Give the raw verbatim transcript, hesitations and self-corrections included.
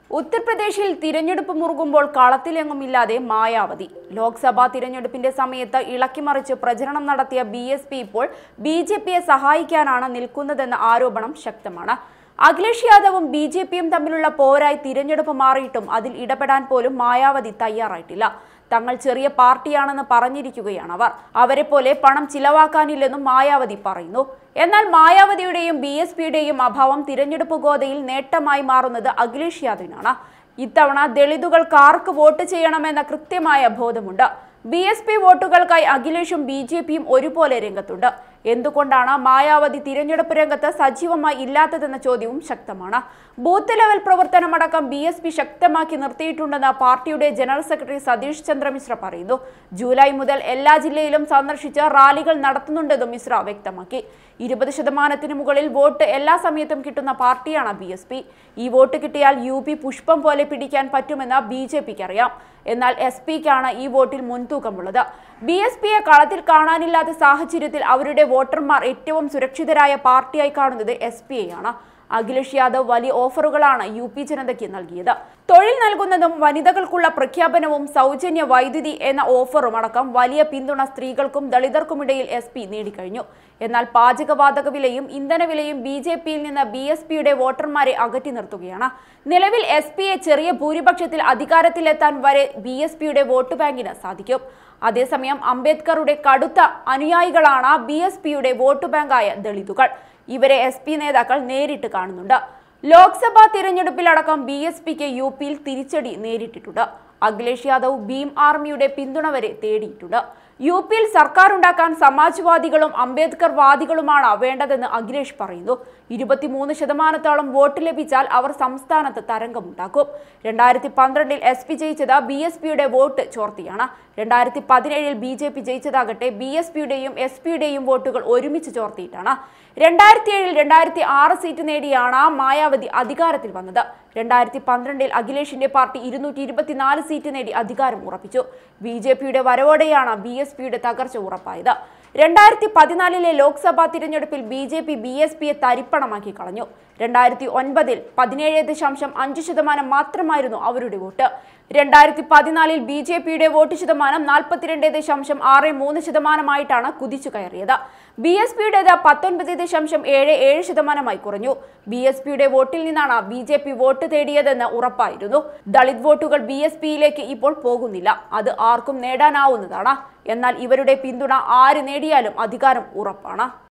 ഉത്തർപ്രദേശിൽ തിരഞ്ഞെടുപ്പ് മുറുകുമ്പോൾ കളത്തിലെങ്ങുമില്ലാതെ മായാവതി. ലോക്സഭാ തിരഞ്ഞെടുപ്പിന്റെ സമയത്ത് ഇളക്കിമറിച്ച് പ്രചരണം നടത്തിയ ബി എസ് പി ഇപ്പോൾ ബി ജെ പിയെ സഹായിക്കാനാണ് നിൽക്കുന്നതെന്ന ആരോപണം ശക്തമാണ്. അഖിലേഷ് യാദവും ബി ജെ പിയും തമ്മിലുള്ള പോരായി തിരഞ്ഞെടുപ്പ് മാറിയിട്ടും അതിൽ ഇടപെടാൻ പോലും മായാവതി തയ്യാറായിട്ടില്ല. തങ്ങൾ ചെറിയ പാർട്ടിയാണെന്ന് പറഞ്ഞിരിക്കുകയാണ് അവർ. അവരെ പോലെ പണം ചിലവാക്കാനില്ലെന്നും മായാവതി പറയുന്നു. എന്നാൽ മായാവതിയുടെയും ബി എസ് പിയുടെയും അഭാവം തിരഞ്ഞെടുപ്പ് ഗോതയിൽ നേട്ടമായി മാറുന്നത് അഖിലേഷ് യാദവിനാണ്. ഇത്തവണ ദളിതുകൾക്ക് ആർക്ക് വോട്ട് ചെയ്യണമെന്ന കൃത്യമായ ബോധമുണ്ട്. ബി എസ് പി വോട്ടുകൾക്കായി അഖിലേഷും ബി ജെ പിയും ഒരുപോലെ രംഗത്തുണ്ട്. എന്തുകൊണ്ടാണ് മായാവതി തിരഞ്ഞെടുപ്പ് രംഗത്ത് സജീവമായി ഇല്ലാത്തതെന്ന ചോദ്യവും ശക്തമാണ്. ബൂത്ത് ലെവൽ പ്രവർത്തനമടക്കം ബി എസ് പി ശക്തമാക്കി നിർത്തിയിട്ടുണ്ടെന്ന് പാർട്ടിയുടെ ജനറൽ സെക്രട്ടറി സതീഷ് ചന്ദ്ര മിശ്ര പറയുന്നു. ജൂലൈ മുതൽ എല്ലാ ജില്ലയിലും സന്ദർശിച്ച് റാലികൾ നടത്തുന്നുണ്ടെന്നും മിശ്ര വ്യക്തമാക്കി. ഇരുപത് ശതമാനത്തിന് മുകളിൽ വോട്ട് എല്ലാ സമയത്തും കിട്ടുന്ന പാർട്ടിയാണ് ബി എസ് പി. ഈ വോട്ട് കിട്ടിയാൽ യു പി പുഷ്പം പോലെ പിടിക്കാൻ പറ്റുമെന്ന് ബി ജെ പിക്ക് അറിയാം. എന്നാൽ എസ് പിക്കാണ് ഈ വോട്ടിൽ മുൻതൂക്കമുള്ളത്. ബി എസ് പിയെ കളത്തിൽ കാണാനില്ലാത്ത സാഹചര്യത്തിൽ അവരുടെ വോട്ടർമാർ ഏറ്റവും സുരക്ഷിതരായ പാർട്ടിയായി കാണുന്നത് എസ് പിയെയാണ്. അഖിലേഷ് യാദവ് വലിയ ഓഫറുകളാണ് യു പി ജനതയ്ക്ക് നൽകിയത്. തൊഴിൽ നൽകുന്നതും വനിതകൾക്കുള്ള പ്രഖ്യാപനവും സൗജന്യ വൈദ്യുതി എന്ന ഓഫറും അടക്കം വലിയ പിന്തുണ സ്ത്രീകൾക്കും ദളിതർക്കുമിടയിൽ എസ് പി നേടിക്കഴിഞ്ഞു. എന്നാൽ പാചകവാതക വിലയും ഇന്ധനവിലയും ബി ജെ പിയിൽ നിന്ന് ബി എസ് പിയുടെ വോട്ടർമാരെ അകറ്റി നിർത്തുകയാണ്. നിലവിൽ എസ് പിയെ ചെറിയ ഭൂരിപക്ഷത്തിൽ അധികാരത്തിലെത്താൻ വരെ ബി എസ് പിയുടെ വോട്ട് ബാങ്കിന് സാധിക്കും. അതേസമയം അംബേദ്കറുടെ കടുത്ത അനുയായികളാണ് ബി എസ് പിയുടെ വോട്ട് ബാങ്കായ ദളിതുകൾ. ഇവരെ എസ് പി നേതാക്കൾ നേരിട്ട് കാണുന്നുണ്ട്. ലോക്സഭാ തിരഞ്ഞെടുപ്പിലടക്കം ബി എസ് പിക്ക് യു പിയിൽ തിരിച്ചടി നേരിട്ടിട്ടുണ്ട്. അഖിലേഷ് യാദവ് ഭീം ആർമിയുടെ പിന്തുണ വരെ തേടിയിട്ടുണ്ട്. യു പിയിൽ സർക്കാർ ഉണ്ടാക്കാൻ സമാജ്വാദികളും അംബേദ്കർ വാദികളുമാണ് വേണ്ടതെന്ന് അഖിലേഷ് പറയുന്നു. ഇരുപത്തിമൂന്ന് ശതമാനത്തോളം വോട്ട് ലഭിച്ചാൽ അവർ സംസ്ഥാനത്ത് തരംഗമുണ്ടാക്കും. രണ്ടായിരത്തി പന്ത്രണ്ടിൽ എസ് പി ജയിച്ചത് ബി എസ് പിയുടെ വോട്ട് ചോർത്തിയാണ്. രണ്ടായിരത്തി പതിനേഴിൽ ബി ജെ പി ജയിച്ചതാകട്ടെ ബി എസ് പിയുടെയും എസ് പിയുടെയും വോട്ടുകൾ ഒരുമിച്ച് ചോർത്തിയിട്ടാണ്. രണ്ടായിരത്തി ഏഴിൽ രണ്ടായിരത്തി ആറ് സീറ്റ് നേടിയാണ് മായാവതി അധികാരത്തിൽ വന്നത്. രണ്ടായിരത്തി പന്ത്രണ്ടിൽ അഖിലേഷിന്റെ പാർട്ടി ഇരുന്നൂറ്റി ഇരുപത്തിനാല് സീറ്റ് നേടി അധികാരം ഉറപ്പിച്ചു. ബി ജെ പിയുടെ വരവോടെയാണ് ബി എസ് പിയുടെ തകർച്ച ഉറപ്പായത്. രണ്ടായിരത്തി പതിനാലിലെ ലോക്സഭാ തിരഞ്ഞെടുപ്പിൽ B J P B S പിയെ തരിപ്പണമാക്കി കളഞ്ഞു. രണ്ടായിരത്തി ഒൻപതിൽ പതിനേഴ് ദശാംശം അഞ്ച് ശതമാനം മാത്രമായിരുന്നു അവരുടെ വോട്ട്. രണ്ടായിരത്തി പതിനാലിൽ ബി ജെ പിയുടെ വോട്ട് ശതമാനം നാൽപ്പത്തിരണ്ട് ദശാംശം ആറ് മൂന്ന് ശതമാനമായിട്ടാണ് കുതിച്ചു കയറിയത്. ബി എസ് പിയുടേത് പത്തൊൻപത് ദശാംശം ഏഴ് ഏഴ് ശതമാനമായി കുറഞ്ഞു. ബി എസ് പിയുടെ വോട്ടിൽ നിന്നാണ് ബി ജെ പി വോട്ട് തേടിയതെന്ന് ഉറപ്പായിരുന്നു. ദളിത് വോട്ടുകൾ ബി എസ് പിയിലേക്ക് ഇപ്പോൾ പോകുന്നില്ല. അത് ആർക്കും നേടാനാവുന്നതാണ്. എന്നാൽ ഇവരുടെ പിന്തുണ ആര് നേടിയാലും അധികാരം ഉറപ്പാണ്.